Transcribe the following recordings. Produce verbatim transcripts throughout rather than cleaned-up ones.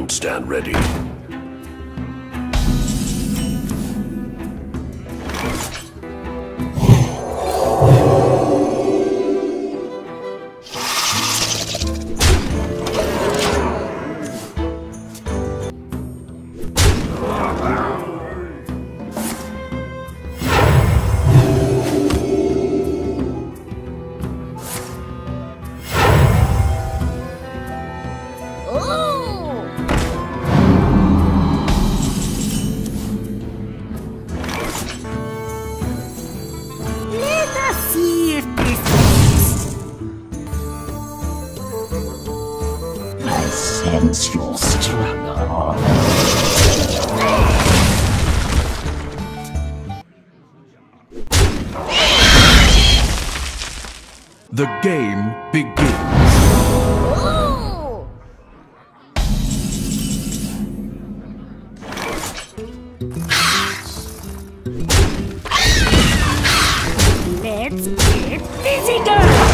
Everyone stand ready. Sense your struggle. The game begins. Let's get busy, girl!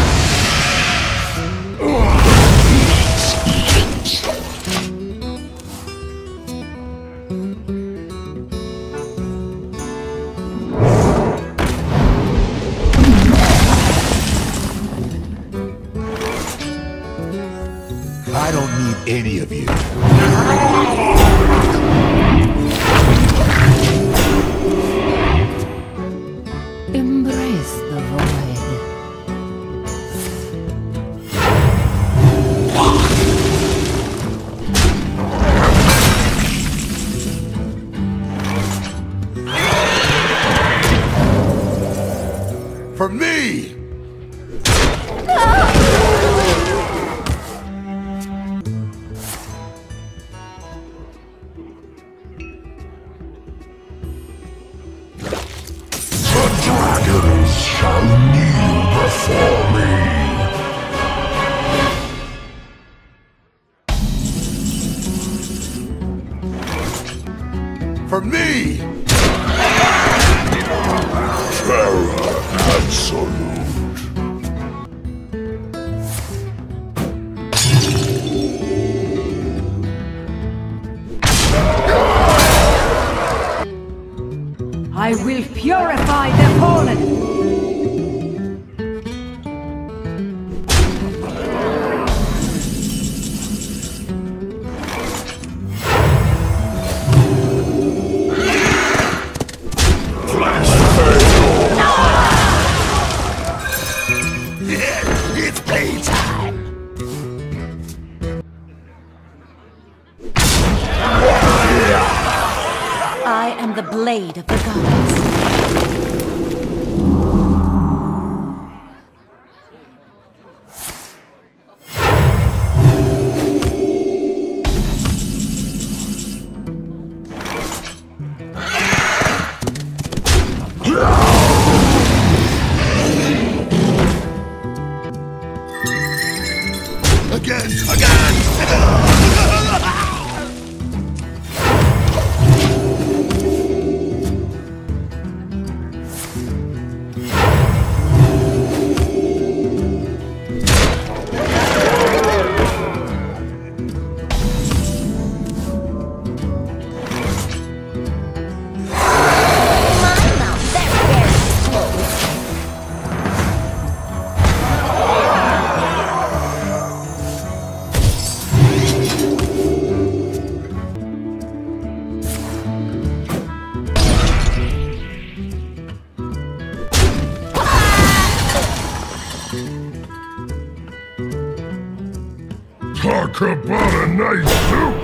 I don't need any of you. Embrace the void. For me! Dragons shall kneel before me. For me! Terror absolute. I will purify the fallen! It's playtime! I am the blade of the gods. Again! Again! Talk about a nice suit!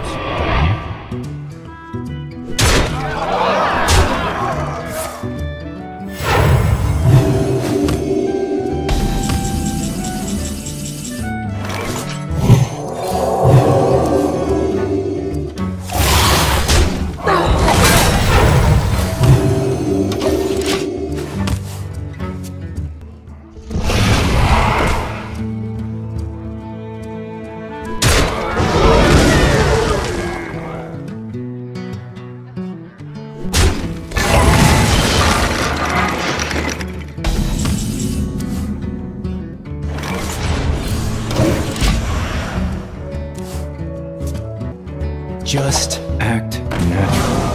Just act natural.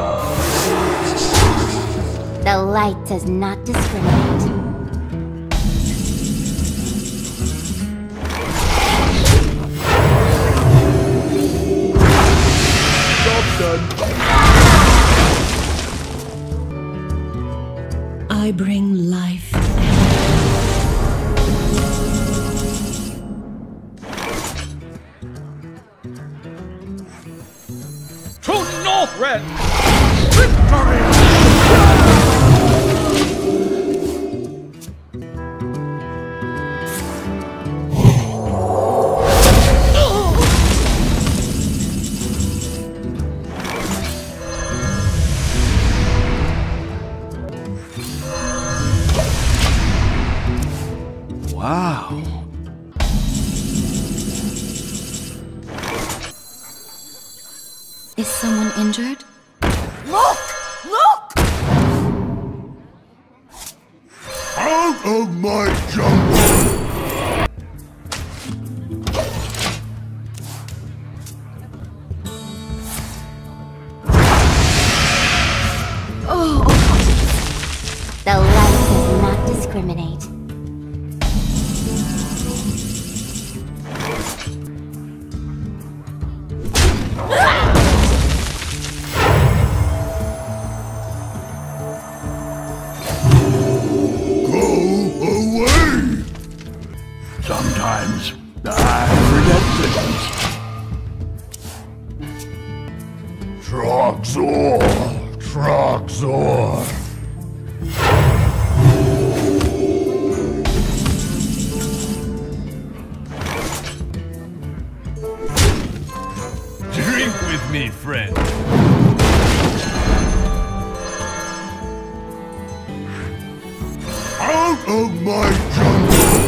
The light does not discriminate. Job done. I bring life. True North Red! Victory! Wow. Is someone injured? Look! Look! Out of my jungle! Oh! The light does not discriminate. Sometimes I forget things. Trogzor! Trogzor! Drink with me, friend. Out of my jungle!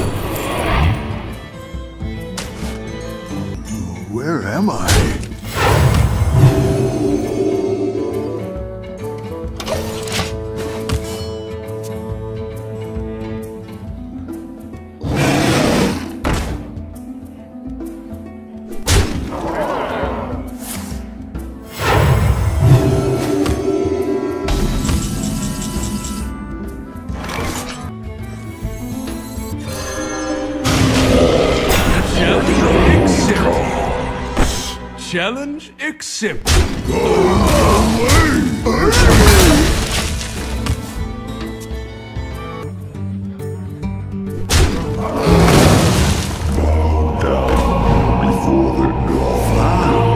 Where am I? Challenge accepted. Go away! Before the dawn.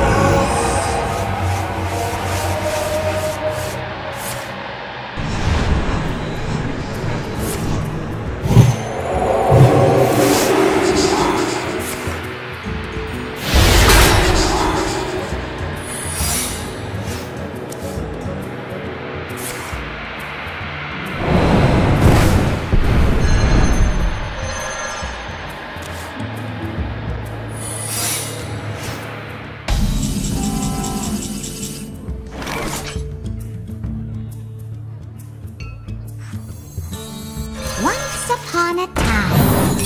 Once upon a time.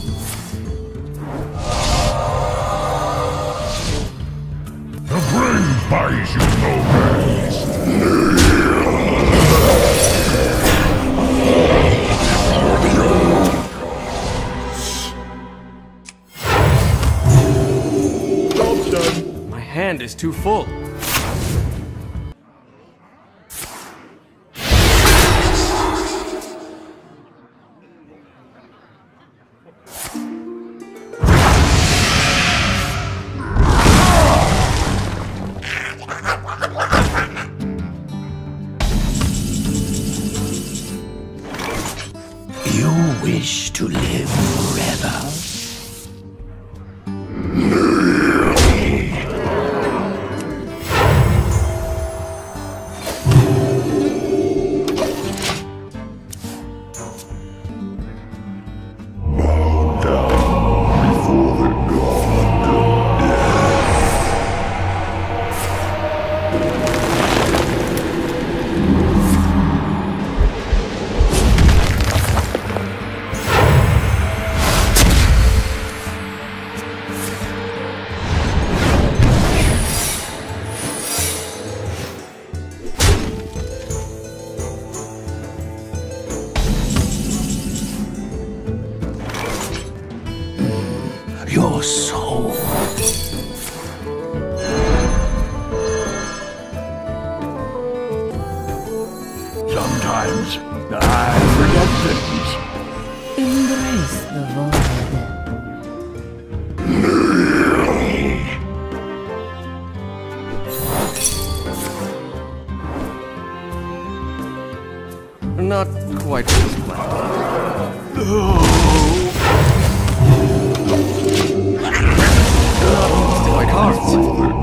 The brain buys you no rest. Job done. My hand is too full. You wish to live forever? Sometimes I forget things. Embrace the void. Not quite what was planned. Not quite hard.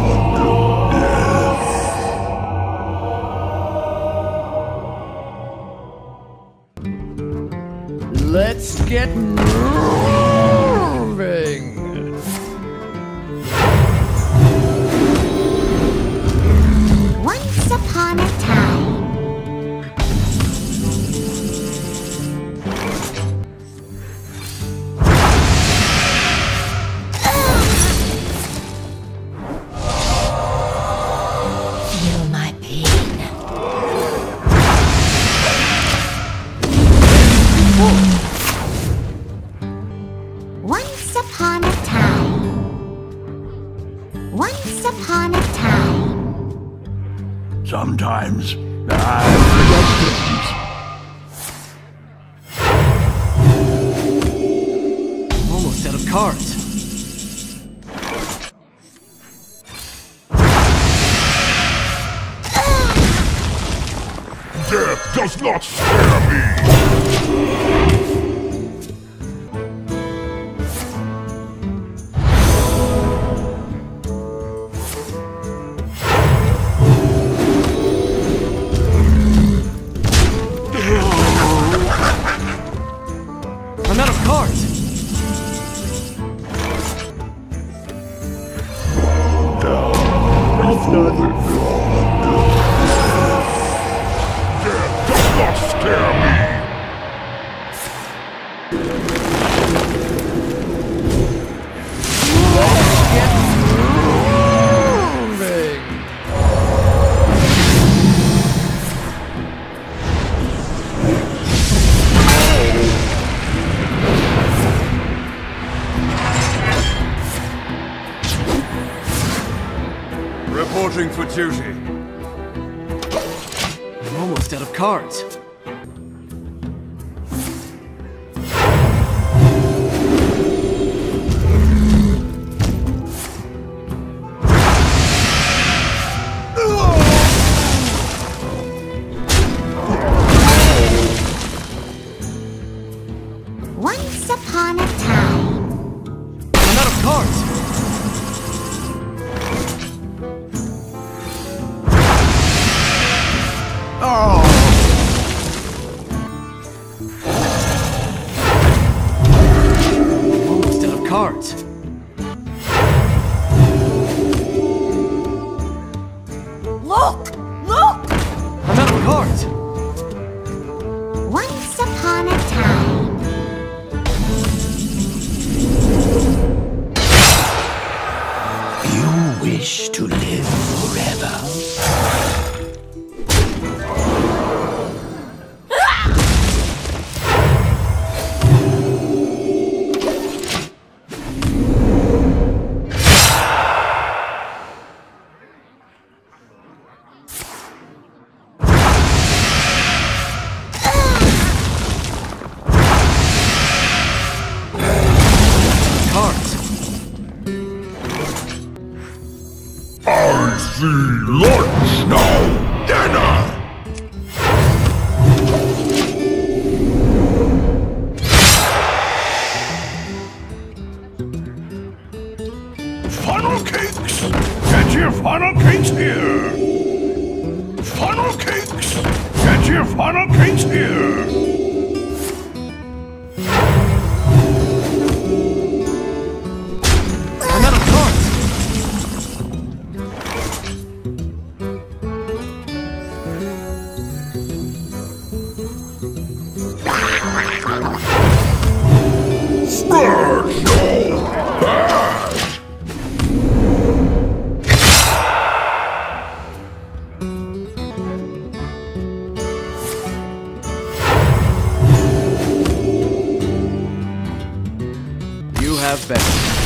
Let's get moving. Once upon a time. Feel my pain. Once upon a time. Once upon a time. Sometimes I forget things. Almost out of cards. Death does not scare me! I'm out of cards. Death does not scare me! Get moving. Reporting for duty. I'm almost out of cards. Once upon a time. I'm out of cards. Oh! Almost out of cards. Look! Look! I'm out of cards. Once upon a time. You wish to live forever. Cards. I see lunch now! Dinner! Funnel cakes! Get your funnel cakes here! Funnel cakes! Get your funnel cakes here! I'm out of cards. Special bash! You have been.